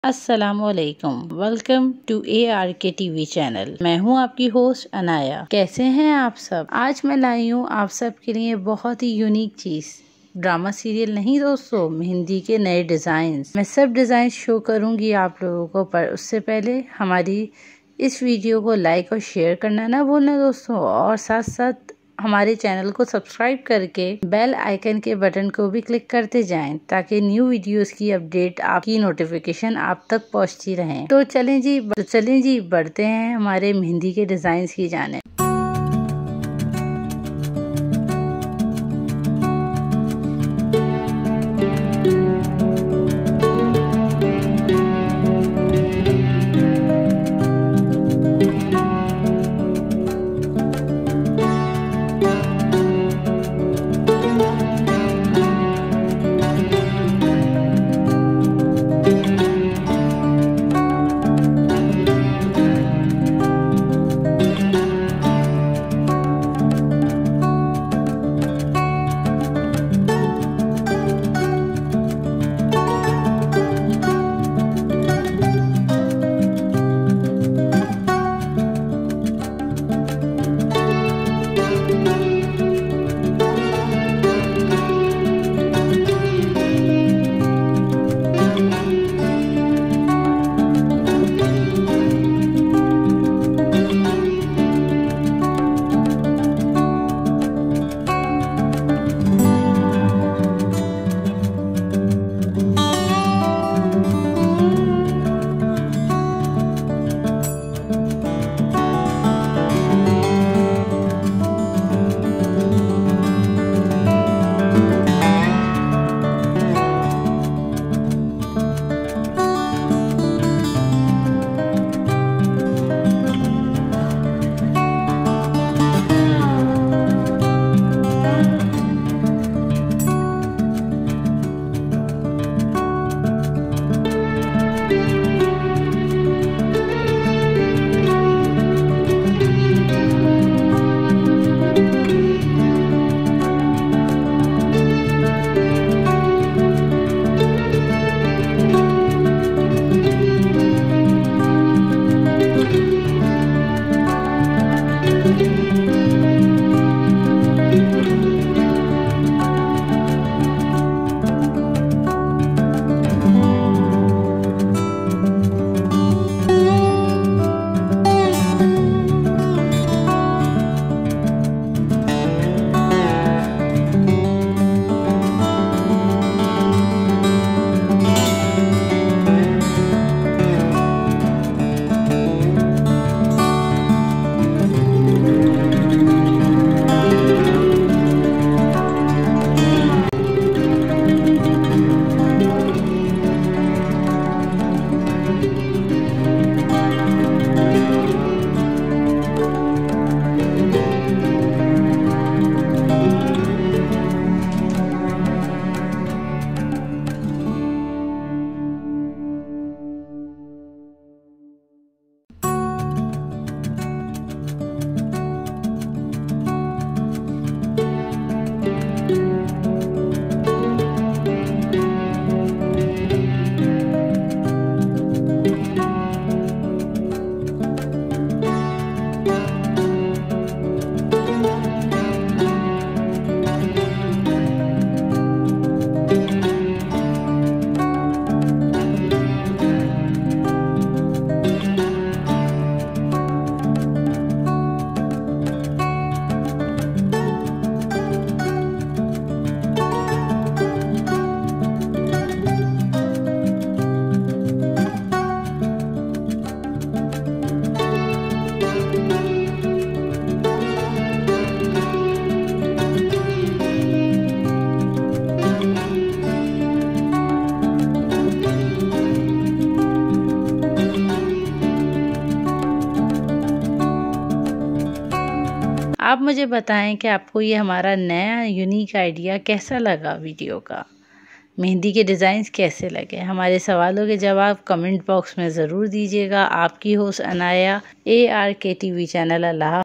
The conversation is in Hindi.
अस्सलामुअलैकुम, welcome to ARK TV channel. मैं हूं आपकी होस्ट अनाया। कैसे हैं आप सब? आज मैं लाई हूं आप सब के लिए बहुत ही यूनिक चीज, ड्रामा सीरियल नहीं दोस्तों, मेहंदी के नए डिजाइन्स। मैं सब डिजाइन शो करूंगी आप लोगों को, पर उससे पहले हमारी इस वीडियो को लाइक और शेयर करना ना भूलना दोस्तों, और साथ साथ हमारे चैनल को सब्सक्राइब करके बेल आइकन के बटन को भी क्लिक करते जाएं, ताकि न्यू वीडियोस की अपडेट, आपकी नोटिफिकेशन आप तक पहुंचती रहें। तो चलें जी बढ़ते हैं हमारे मेहंदी के डिजाइन की जाने। आप मुझे बताएं कि आपको ये हमारा नया यूनिक आइडिया कैसा लगा। वीडियो का मेहंदी के डिज़ाइंस कैसे लगे, हमारे सवालों के जवाब कमेंट बॉक्स में ज़रूर दीजिएगा। आपकी host Anaya, ARK TV channel. अल्लाह।